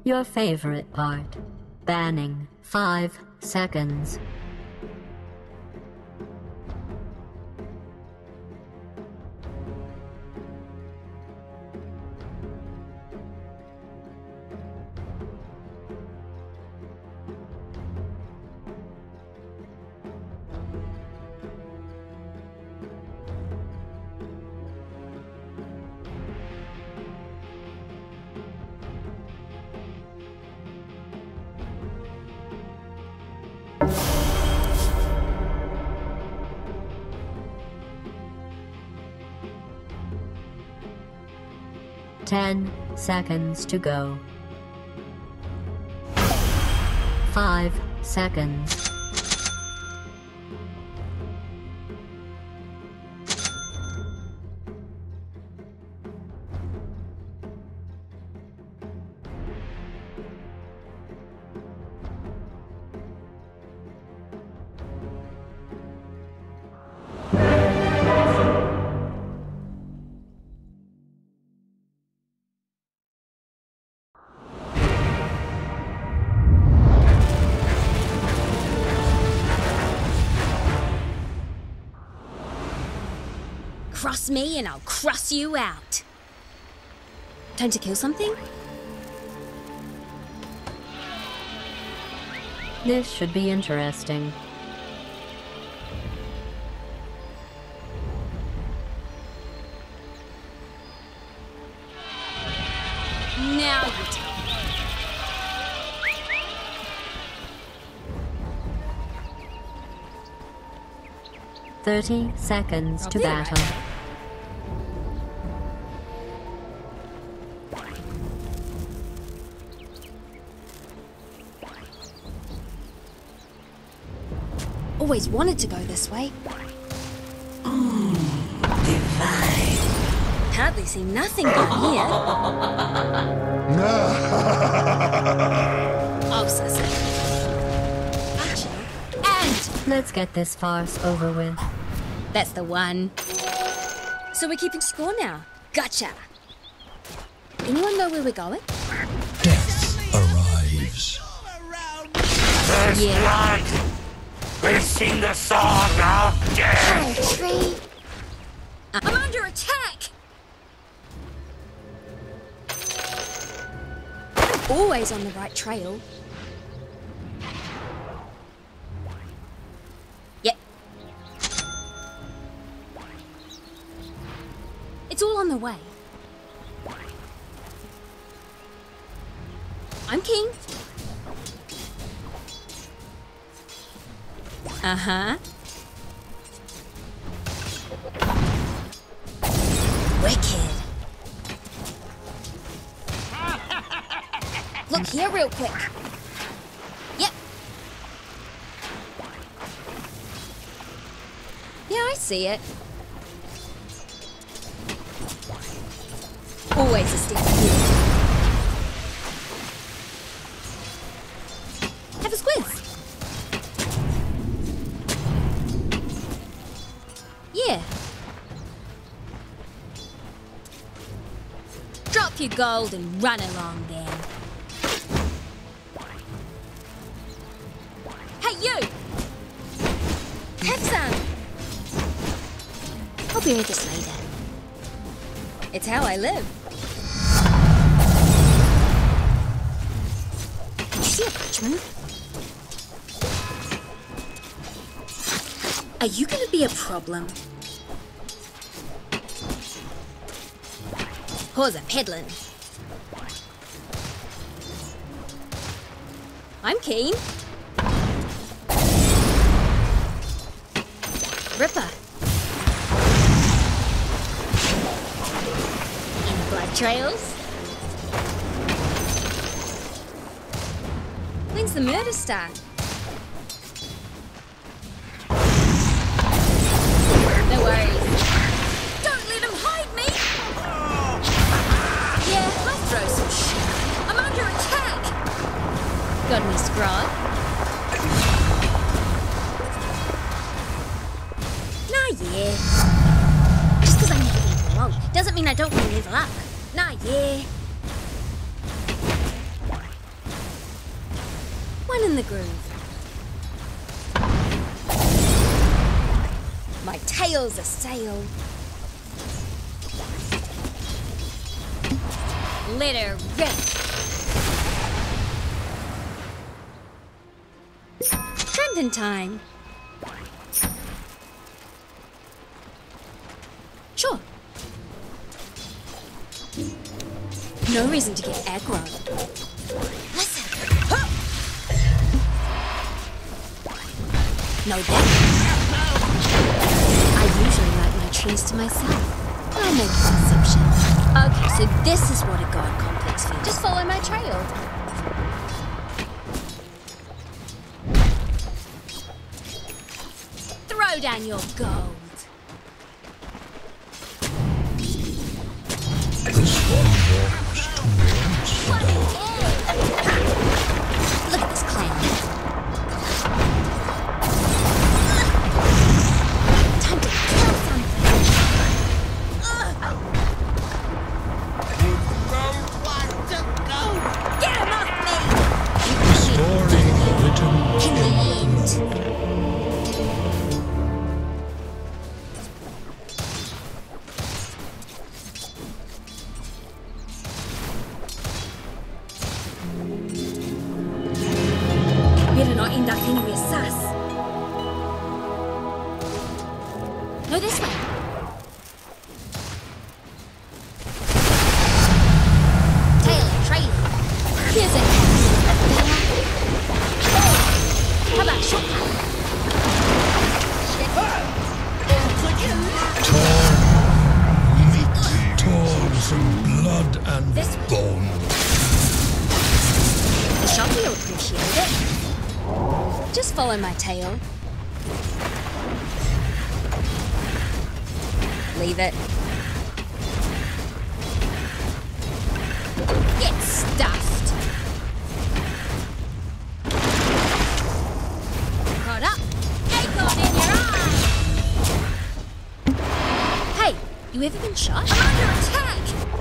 Your favorite part. Banning 5 seconds. Ten seconds to go. 5 seconds. Cross me and I'll cross you out. Time to kill something? This should be interesting. Now you tell me. 30 seconds to be battle. right. Always wanted to go this way. Divine. Hardly see nothing down here. Oh, so sad. Actually, and Let's get this farce over with. that's the one. So we're keeping score now. Gotcha. Anyone know where we're going? Death arrives. There's Yeah. blood! We've seen the sword of death! Tree. I'm under attack! I'm always on the right trail. Yep. It's all on the way. I'm king. Uh-huh. Wicked. Look here real quick. Yep. Yeah, I see it. Always a sticky here. Have a squiz. Yeah. Drop your gold and run along then. Hey, you! Have some! I'll be with this later. It's how I live. You see a Dutchman? Are you gonna be a problem? Who's a peddlin'? I'm keen. Ripper. Any blood trails? When's the murder start? No worries. Don't let him hide me! Yeah, I'll throw some shit. I'm under attack! Got any scrod? Nah, yeah. Just because I'm never getting along doesn't mean I don't want to level up. Nah, yeah. One in the groove. My tail's a sail. Let her rip. Trending time. Sure. No reason to get aggro. Listen. Huh. No that. I usually like my trees to myself. I make an exception. Okay, so this is what a god complex feels. Just follow my trail. Throw down your gold. This one walks towards the dark. Look at this clown. Time to kill something. Get him off me! The story written In the end. Better not end up anywhere sus. No, this way. Tail, trail. Here's a how about shortcut? torn from blood and This way. bone. The shopper will appreciate it. Just follow my tail. Leave it. Get stuffed. Caught up. Acorn in your eye. Hey, you ever been shot? I'm under attack.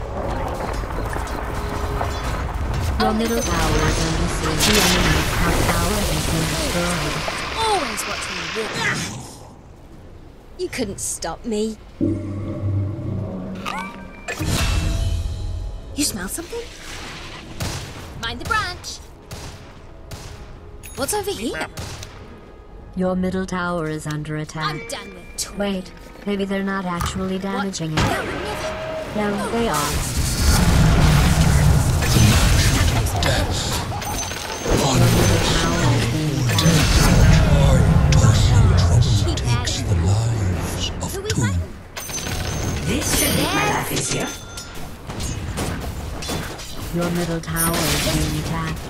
Your middle tower is under siege. The enemy's top tower has been destroyed. Always watch me walk. You couldn't stop me. You smell something? Mind the branch. What's over here? Your middle tower is under attack. I'm done with toys. Wait, maybe they're not actually damaging it. No, never. No, they are. Death. Your middle tower is being Joy, attacked. tossing trouble Keep at takes it. the lives of Who we two. fighting? This should make my life easier. Your middle tower is being attacked.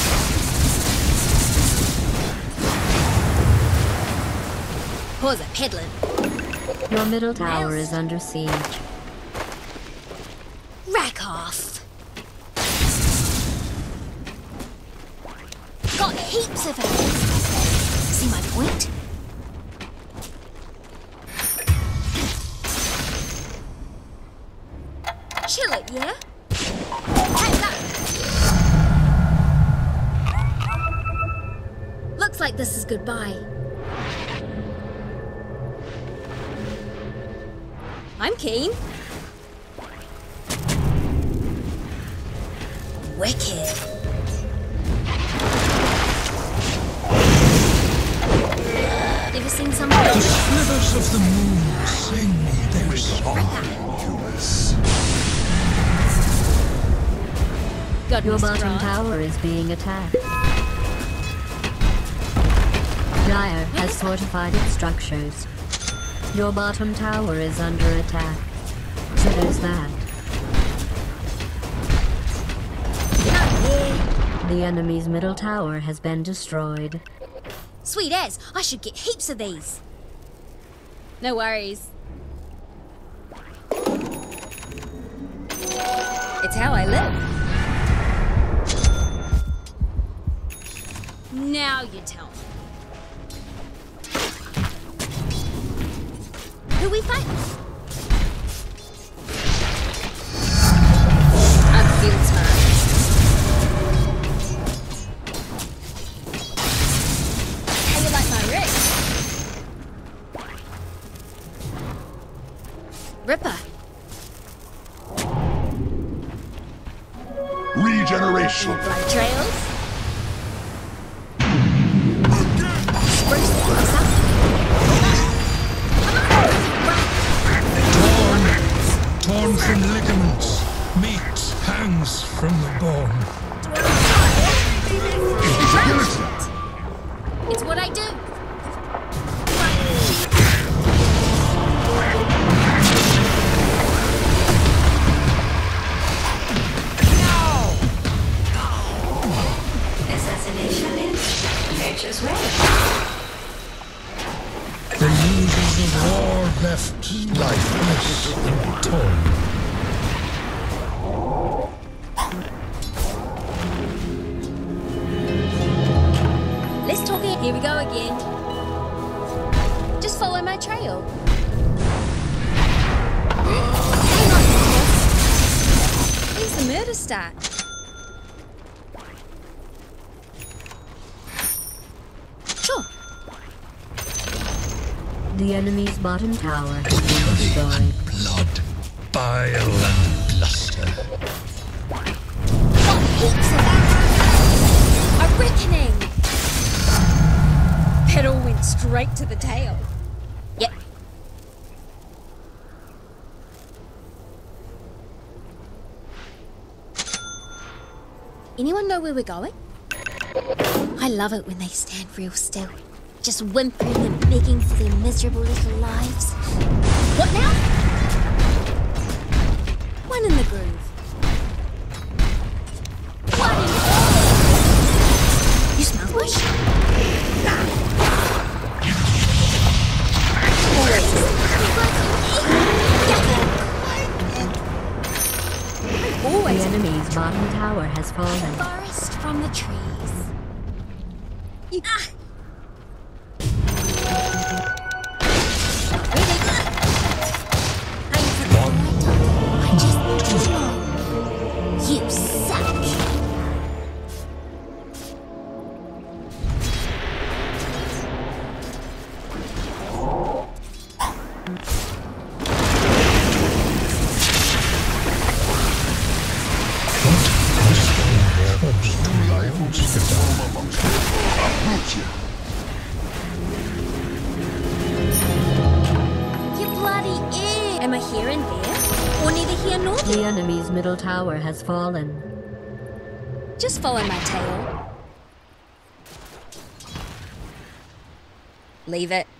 Pause a peddling. Your middle tower is under siege. Rack off. Got heaps of it. See my point? Chill it, yeah? Take that. Looks like this is goodbye. I'm keen. Wicked. Ever seen something? The slivers of the moon sing their song. God, Your Mr. bottom Rod. tower is being attacked. Dire has fortified its structures. Your bottom tower is under attack. So there's that. Not here. The enemy's middle tower has been destroyed. Sweet as, I should get heaps of these. No worries. It's how I live. Now you tell me. Who we fight? I'm field smart. Regeneration. Blood trails. Spruce things up. Torn from ligaments, meat hangs from the bone. It's what I do. Assassination is nature's way. The users of war left lifeless and torn. Let's talk it. Here we go again. Just follow my trail. Hang on, boss. Here's the murder start. Sure. The enemy's bottom tower has been destroyed. Blood, bile and bluster. Got heaps of it. A reckoning. That all went straight to the tail. Yep. Anyone know where we're going? I love it when they stand real still, just whimpering and begging for their miserable little lives. What now? One in the groove. Bloody hell! You smell bush? The enemy's bottom tower has fallen. Forest from the trees. You... I just need to know. You suck. You bloody idiot. Am I here and there? Or neither here nor The there? enemy's middle tower has fallen. Just follow my tail. Leave it.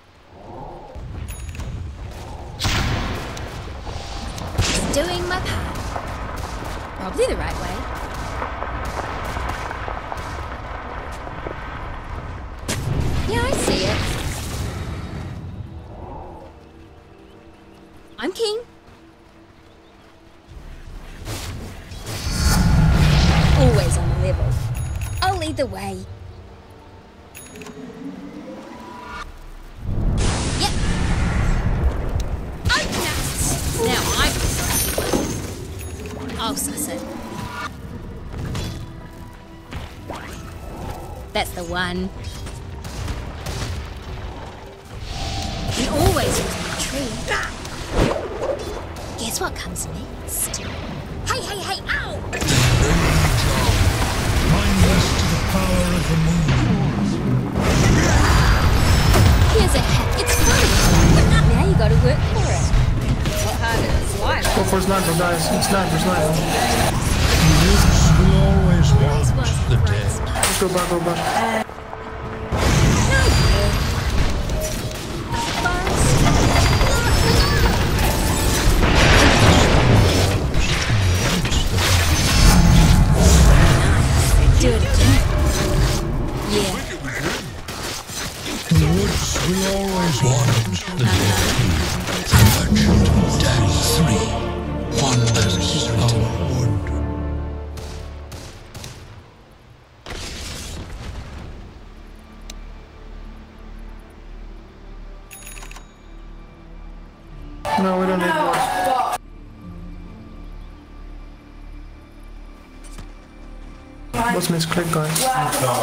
Just doing my part. Probably the right way. Yeah, I see it. I'm keen. Always on the level. I'll lead the way. Yep. Open us. Now I'm the sussy one. I'll suss it. That's the one. And always use my tree. Guess what comes next? Hey, hey, hey, ow! Mindless to the power of the moon. Here's a hack. It's fun. Now you gotta work for it. What harder than slime? Go for sniper, guys. Sniper, sniper. Woods will always Always want was the bright dead. spot. Let's go back, go back. No good. A forest. Do it again. Yeah. The woods will always want the dead. Merchant Death 3. Wonders of wood. No, we don't need more. What's misclick, guys?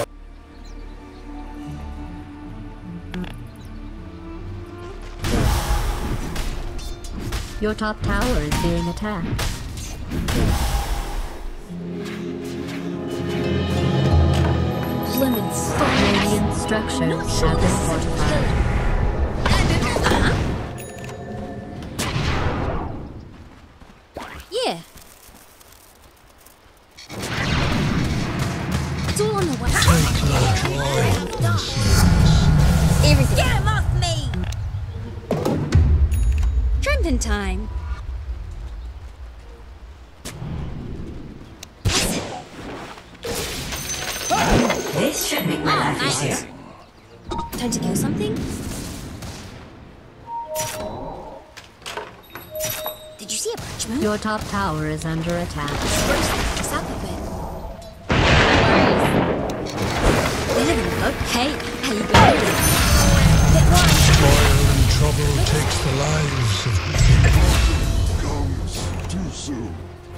Your top tower is being attacked. structures have been fortified. Yeah. It's all on the way. Take no joy in seeing Everything. Get him off me! Tramping time. This should make my life easier. Time to kill something? Did you see a branch move? Your top tower is under attack. Spruce this up a bit. We live in a boat. Hey, how you going? Get one. Toil and trouble takes the lives of people. Comes too soon.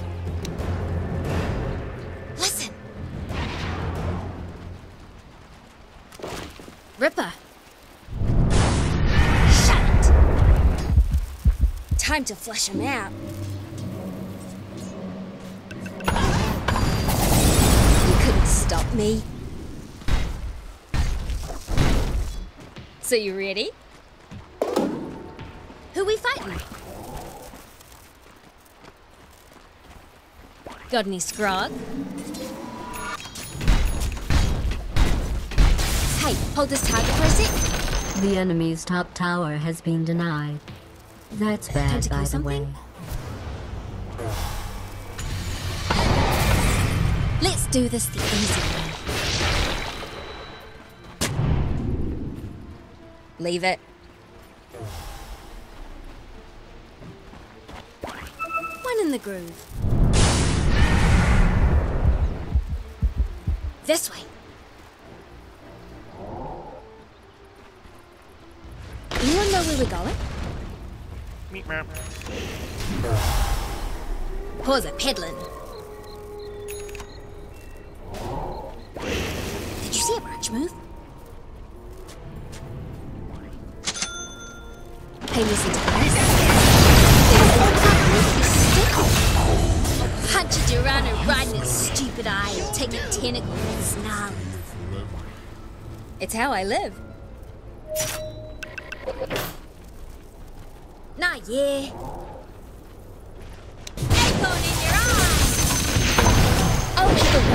Listen. Ripper. Shut it. Time to flush him out. You couldn't stop me. So you ready? Who we fighting? Got any scrog? Hey, hold this target for a sec. The enemy's top tower has been denied. That's Time bad, to by kill the something? way. Let's do this the easy way. Leave it. One in the groove. This way. Anyone know where we're going? Pause it, peddling. Did you see a branch move? Hey, listen to this. Punch a Durana right in its stupid eye and take a tentacle and snarl. It's how I live. Nah, yeah. Acorn in your eye! Oh,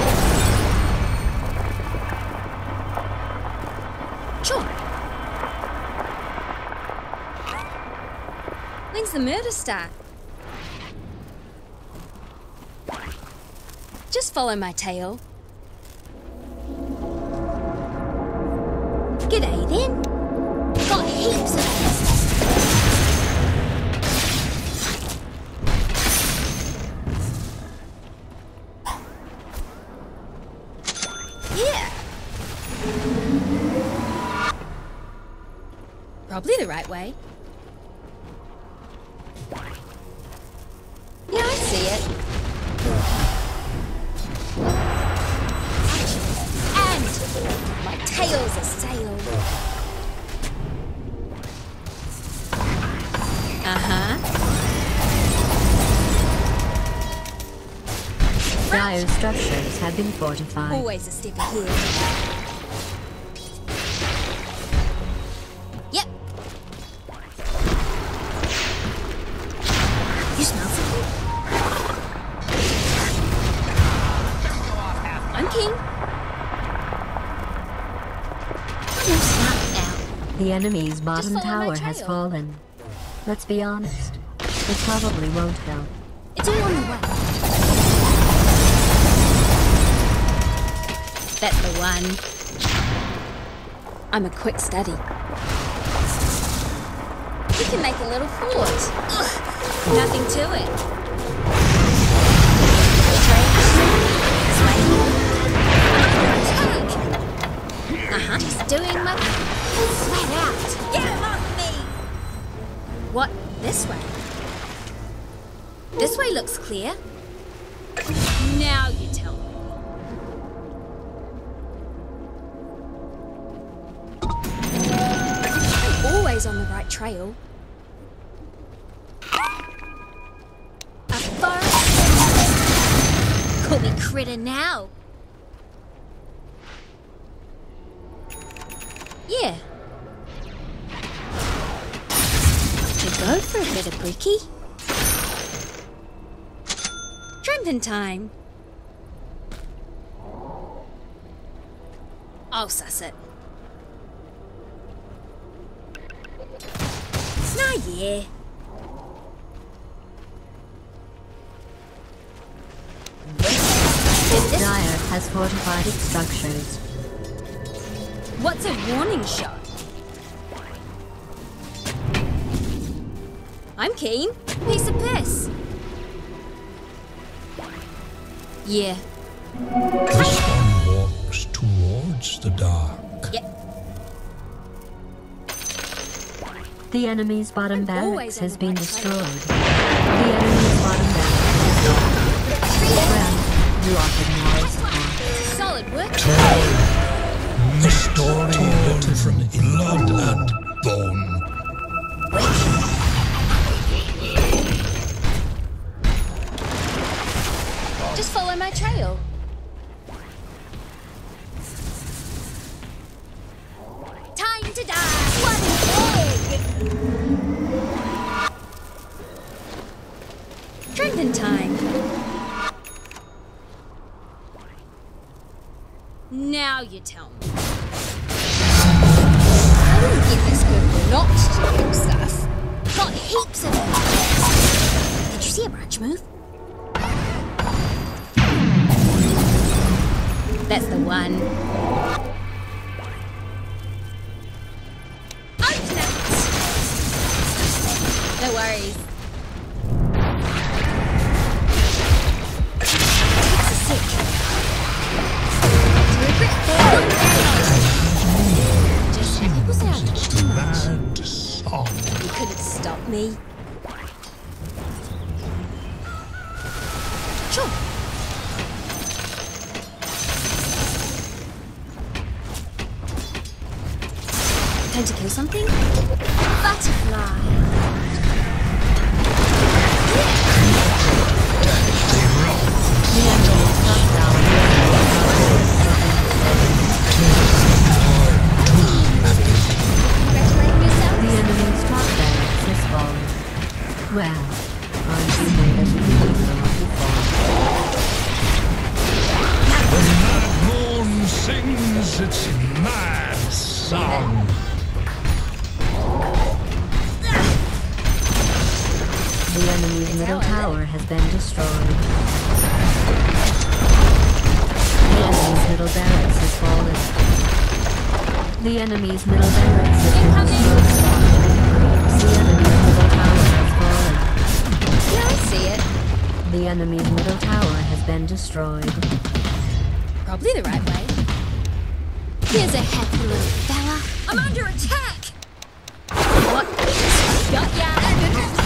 sure. When's the murder start? Just follow my tail. G'day then. Got heaps of this. Yeah. Probably the right way. Yeah, I see it. And my tail's a sail. Uh-huh. Dire structures have been fortified. Always a step ahead. Yep. You smell something? I'm king. You smell it now. The enemy's bottom follow my tower has trail. fallen. Let's be honest. It probably won't help. It's all on the way. That's the one. I'm a quick study. We can make a little fort. Ugh, nothing to it. Uh-huh. Just doing my flat out. Get him off me! What? This way? This way looks clear. Now you tell me. I'm always on the right trail. A forest? Call me critter now. Yeah. Could go for a bit of bricky. Tramping time. I'll suss it. Nah, yeah. Dire has fortified its structures. What's a warning shot? I'm keen. Piece of piss. Yeah. This one walks towards the dark. Yep. The enemy's bottom I'm barracks always has on the been right destroyed. side. The enemy's bottom barracks is gone. Well, you offered more support. Solid work. The story written from blood and bone. Just follow my trail. Time to die. What an egg! Drinking time. Now you tell me. I wouldn't give this group not to do stuff. Got heaps of it. Did you see a branch move? That's the one. Open it! No worries. Takes a sec. Just it was out It's too much. mad song. You couldn't stop me. Sure. Time to kill something? Butterfly. Congratulating yourself? The enemy's top barracks is fallen. Well, aren't you made of beautiful The mad moon sings its mad song. The enemy's middle tower has been destroyed. The enemy's middle barracks has fallen. The enemy's middle barracks has been destroyed. The enemy's middle tower has fallen. Yeah, I see it. The enemy's middle tower has been destroyed. Probably the right way. Here's a happy little fella. I'm under attack! What? Got ya!